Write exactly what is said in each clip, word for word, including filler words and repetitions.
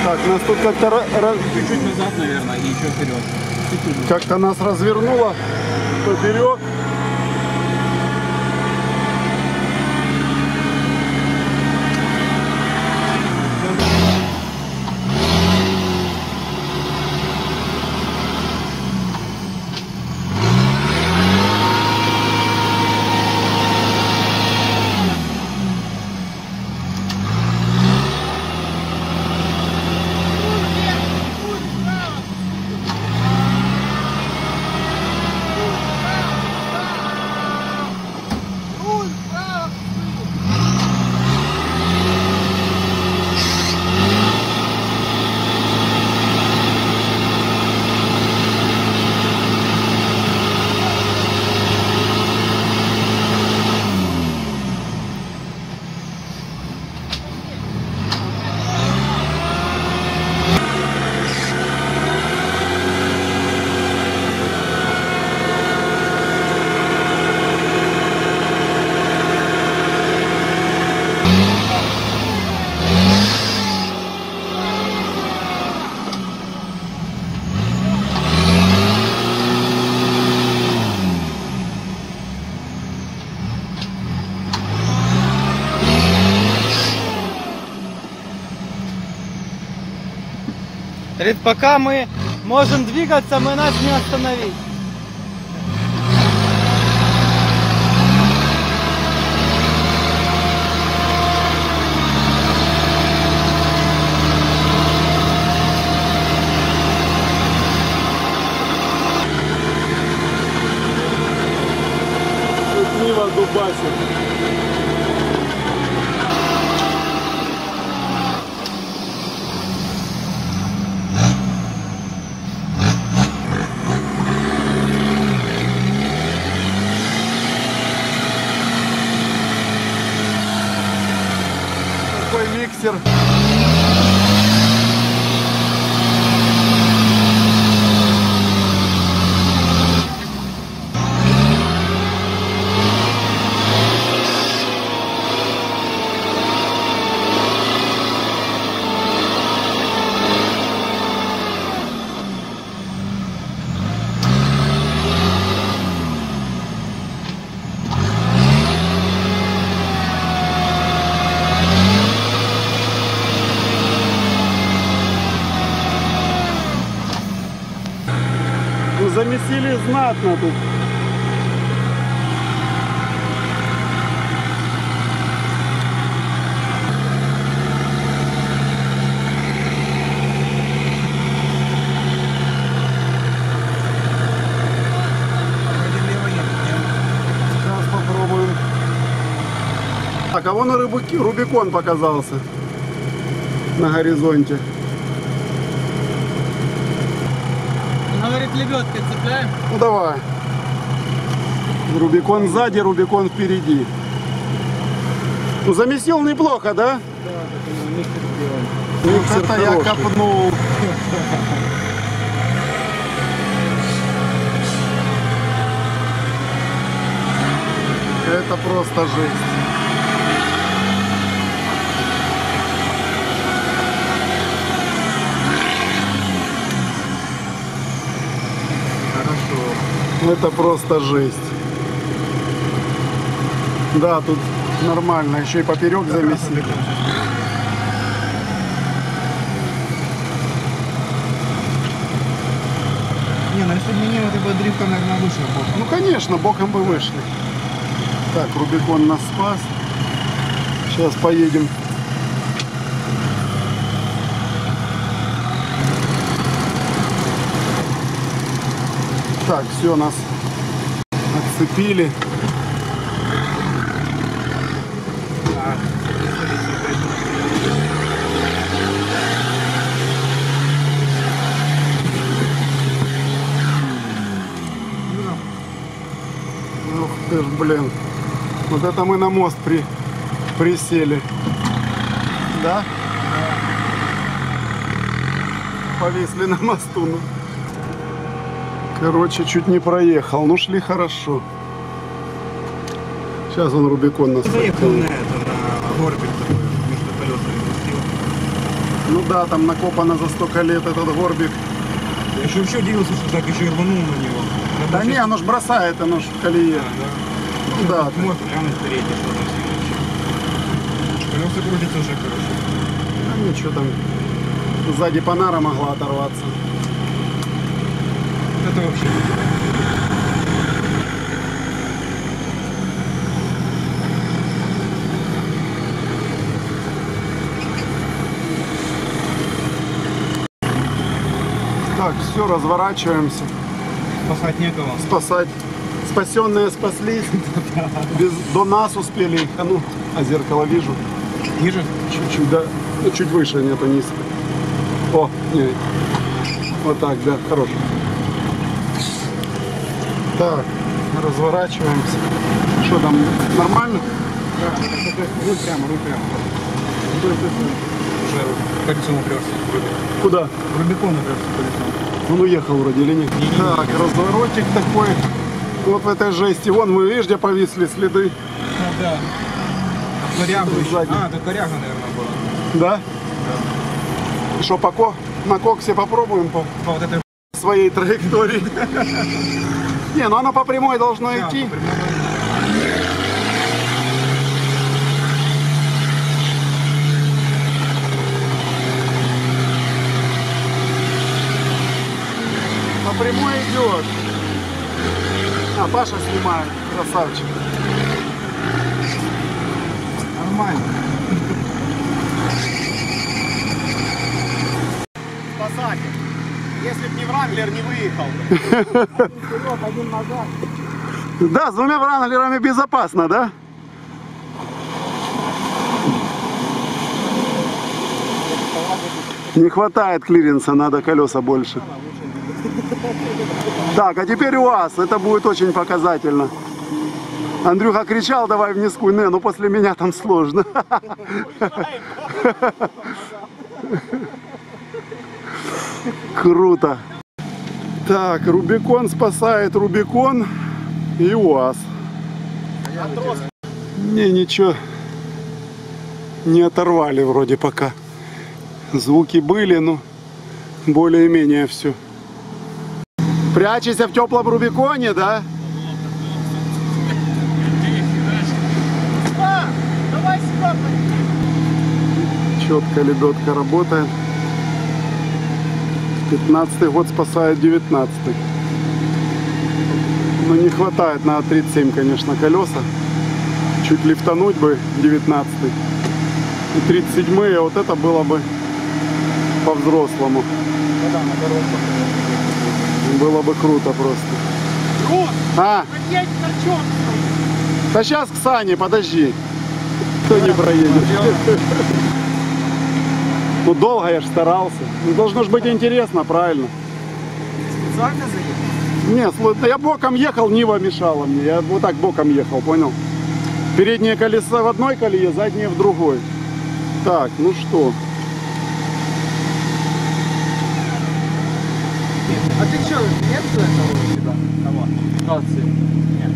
Так, нас тут как-то раз... чуть-чуть назад, наверное, и еще вперед. Как-то нас развернуло поперек. Говорит, пока мы можем двигаться, мы нас не остановить. Нива дубасит. Такой миксер. Замесили знатно тут. Сейчас попробуем. Так, а вон и Рубик- Рубикон показался на горизонте. Говорит, лебедкой цепляем. Ну давай. Рубикон сзади, Рубикон впереди. Ну замесил неплохо, да? Да, так миксер сделаем. Вот это я копнул. Это просто жесть. Это просто жесть. Да, тут нормально. Еще и поперек замесили. Не, ну если бы не вот эта дрифта, наверное, выше боком. Ну конечно, боком бы вышли. Так, Рубикон нас спас. Сейчас поедем. Так, все, нас отцепили. Ух ты ж, блин. Вот это мы на мост при... присели. Да? Повисли на мосту. Ну. Короче, чуть не проехал. Ну, шли хорошо. Сейчас он Рубикон нас заехал на это, на горбик такой, между колесами пустил. Ну да, там накопано за столько лет этот горбик. Я еще вообще удивился, что так еще и рванул на него. Да Надо не, сейчас- оно ж бросает, оно ж в колее. А, да. Ну да. Вот может глянуть впереди, что там следующее. Колеса крутятся уже хорошо. А ничего там. Сзади панара могла оторваться. Это вообще. Так, все, разворачиваемся. Спасать некого. Спасать. Спасенные спаслись. Без, до нас успели. А ну, а зеркало вижу. Ниже? Чуть-чуть, да. Ну, чуть выше, нету низко. О, нет. Вот так, да, хорош. Так, разворачиваемся. Что там, нормально? Да, руль прямо, руль прямо. Уже колесом упрется. Куда? Рубикон упрется колесом. Он уехал вроде или нет? Не-не-не. Так, разворотик такой. Вот в этой жести. Вон мы, видишь, где повисли следы. А, да. А коряга еще. Сзади. А, это коряга, наверное, была. Да? И что, по ко... на коксе попробуем по По вот этой своей траектории? Не, ну оно по прямой должно да, идти. по прямой. По прямой идет. А, Паша снимает. Красавчик. Нормально. Спасатель. Если б не Вранглер, не выехал бы. Да, с двумя вранглерами безопасно, да? Не хватает клиренса, надо колеса больше. Так, а теперь УАЗ. Это будет очень показательно. Андрюха кричал, давай в низкую. Не, ну после меня там сложно. Круто. Так, Рубикон спасает Рубикон и УАЗ. Не, ничего не оторвали вроде пока. Звуки были, но более-менее все. Прячешься в теплом Рубиконе, да? А, давай сюда. Четко лебедка работает. пятнадцатый год спасает девятнадцатый. Но не хватает на тридцать семь, конечно, колеса. Чуть лифтануть бы девятнадцатый. И тридцать седьмые, вот это было бы по-взрослому. Было бы круто просто. Рот, А, подъедь на чем? да сейчас к Сане, подожди. Кто не проедет? Ну долго я ж старался. Ну, должно ж быть интересно, правильно? Специально заехал? Не, слушай, да я боком ехал, Нива мешала мне. Я вот так боком ехал, понял? Переднее колесо в одной колее, заднее в другой. Так, ну что? А ты что, нет этого у тебя? Кого? Калции? Нет.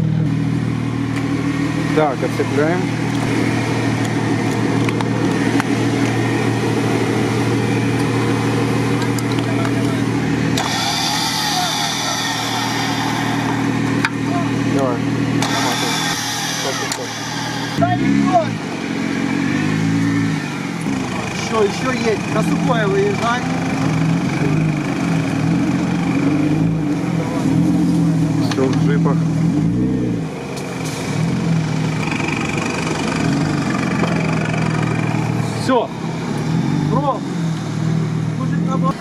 Так, отцепляем. Давай. Да идет! Что, еще едь? На сухое выезжай. Все в джипах. Все. Ром. Мужик на бок.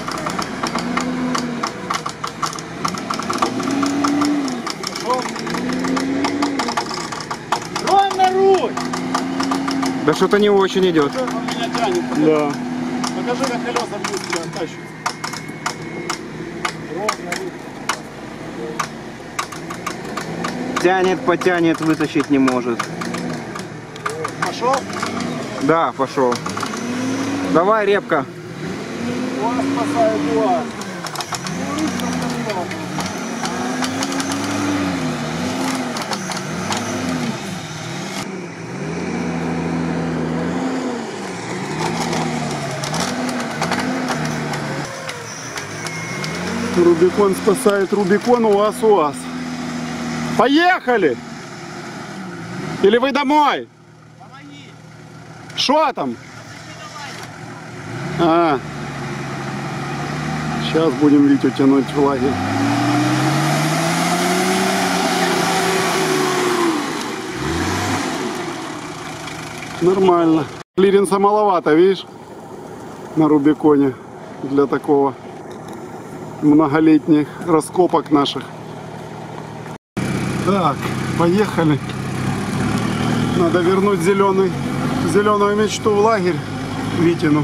Ром на руль! Да что-то не очень идет. Он меня тянет. Да. Покажи, как колеса быстро тащат. Тянет, потянет, вытащить не может. Пошел? Да, пошел. Давай, репка. УАЗ спасает УАЗ. Рубикон спасает Рубикон, УАЗ, УАЗ. Поехали! Или вы домой? Что там? А, сейчас будем Витю тянуть в лагерь. Нормально. Клиренса маловато, видишь? На Рубиконе для такого многолетних раскопок наших. Так, поехали. Надо вернуть зеленый, зеленую мечту в лагерь Витину.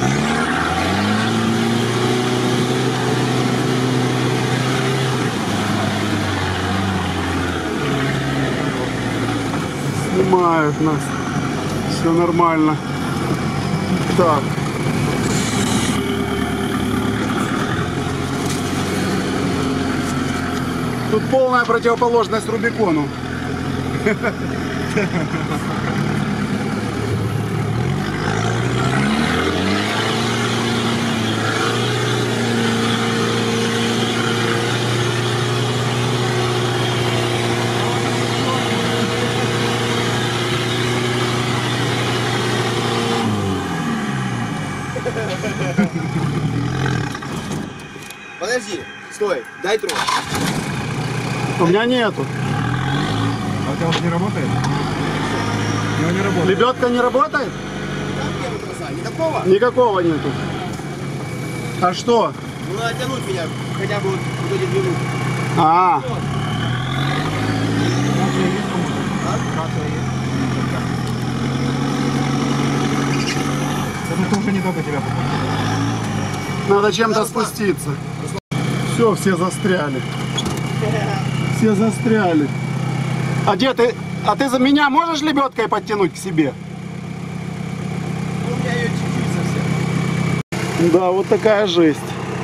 Снимают нас. Все нормально. Так. Тут полная противоположность Рубикону. Подожди, стой, дай трос. У меня нету. А у тебя уже не работает? У него не работает. Лебедка не работает? Там нету троса, никакого? Никакого нету. А что? Ну надо тянуть меня, хотя бы вот, вот эти две минуты. А, Рация есть, по-моему? Рация есть. Это уже не только тебя попадет. надо чем-то спуститься. Все, все застряли. Все застряли. А где ты? А ты за меня можешь лебедкой подтянуть к себе? Ну, у меня ее чуть-чуть совсем. Да, вот такая жесть.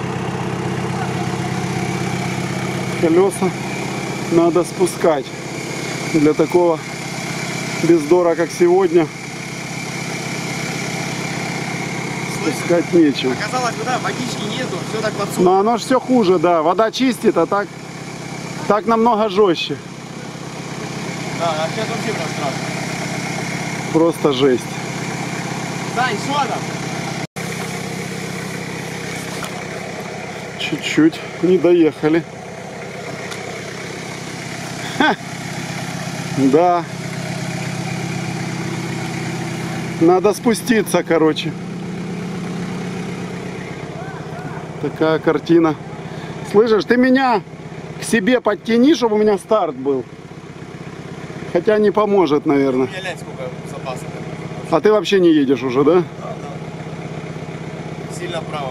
Колеса надо спускать. Для такого бездора, как сегодня, спускать нечего. Оказалось, да, водички нету, все так подсохло. Но оно ж все хуже, да. Вода чистит, а так, так намного жестче. Да, а сейчас вообще прям страшно. Просто жесть. Сань, что там? Чуть-чуть не доехали. Ха! Да. Надо спуститься, короче. Такая картина. Слышишь, ты меня к себе подтяни, чтобы у меня старт был. Хотя не поможет, У наверное. меня глянь, сколько запасов. А ты вообще не едешь уже, да? Да, да. Сильно вправо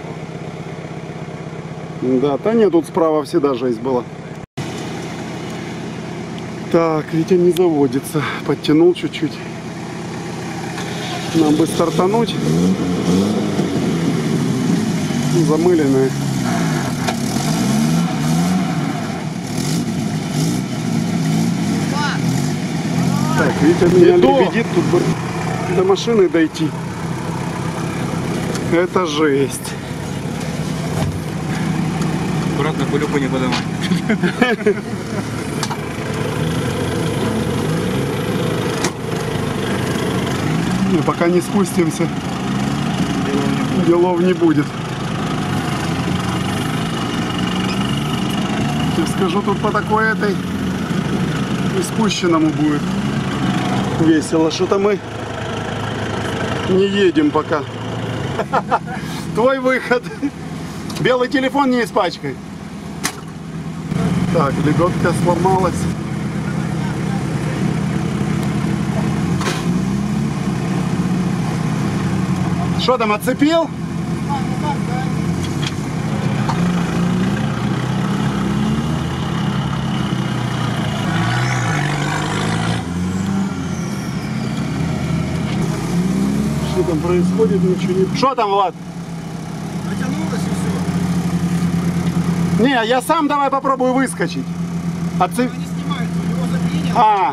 сама. Да, да нет, тут справа всегда жесть была. Так, Витя не заводится. Подтянул чуть-чуть. Нам бы стартануть. Замыленная. Так, Витя меня лебедит, тут бы до машины дойти. Это жесть. Аккуратно, пылюку не поднимай. Не, пока не спустимся, делов не будет. Я скажу, тут по такой этой и спущенному будет весело. Что-то мы не едем пока. Твой выход. Белый телефон не испачкай. Так, лебедка сломалась. Что там, отцепил? Что там происходит? Ничего не... Что там, Влад? Натянулось и все. Не, я сам давай попробую выскочить. Отцеп... Не снимается, у него заклинило. А,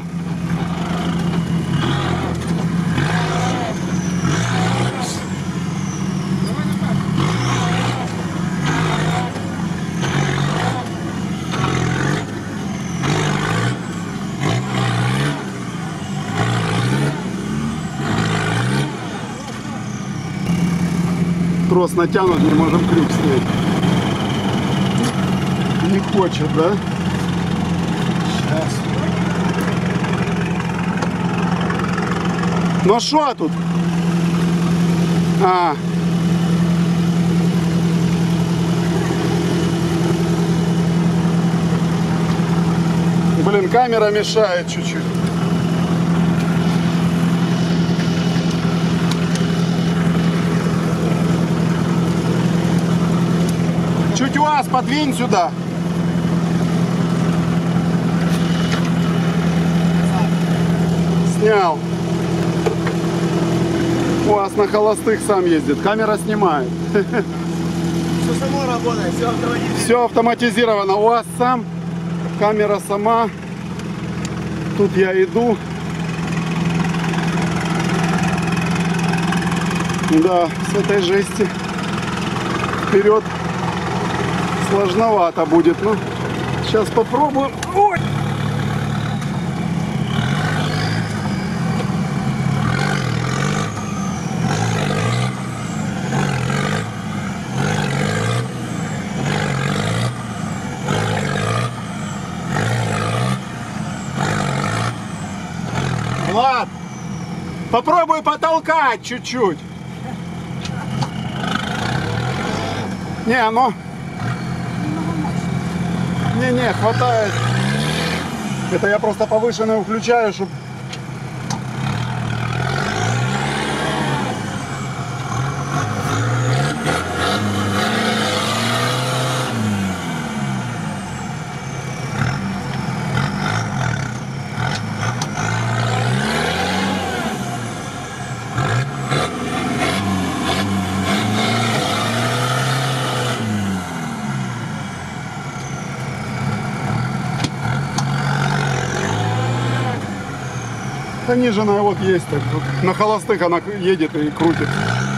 Трос натянут, не можем крюк снять. Не хочет, да? Сейчас. Ну что тут? А. Блин, камера мешает чуть-чуть. Чуть УАЗ подвинь сюда. Снял. УАЗ на холостых сам ездит. Камера снимает. Все само работает, все автоматически. Все автоматизировано. УАЗ сам. Камера сама. Тут я иду. Да, с этой жести вперед сложновато будет. Ну, сейчас попробуем. Ой! Влад, попробуй потолкать чуть-чуть. Не, оно... Не-не, хватает. Это я просто повышенную включаю, чтобы... Пониженная вот есть так. Вот на холостых она едет и крутит.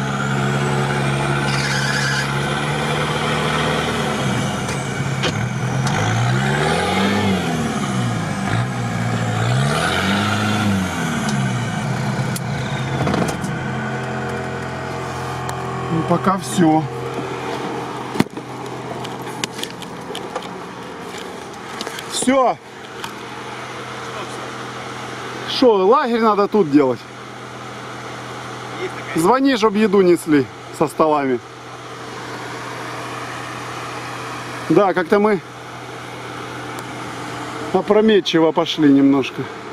Ну, пока все. Все. Что, лагерь надо тут делать? Звони, чтобы еду несли со столами. Да, как-то мы опрометчиво пошли немножко.